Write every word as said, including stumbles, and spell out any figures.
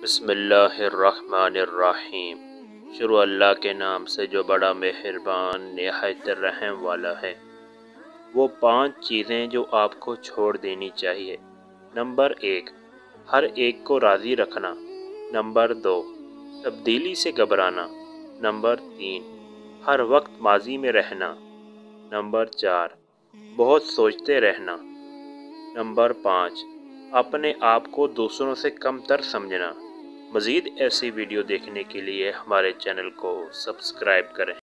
बिस्मिल्लाहिर्रहमानिर्रहीम। शुरू अल्लाह के नाम से जो बड़ा मेहरबान निहायत रहम वाला है। वो पांच चीज़ें जो आपको छोड़ देनी चाहिए। नंबर एक, हर एक को राज़ी रखना। नंबर दो, तब्दीली से घबराना। नंबर तीन, हर वक्त माजी में रहना। नंबर चार, बहुत सोचते रहना। नंबर पाँच, अपने आप को दूसरों से कमतर समझना। मज़ीद ऐसी वीडियो देखने के लिए हमारे चैनल को सब्सक्राइब करें।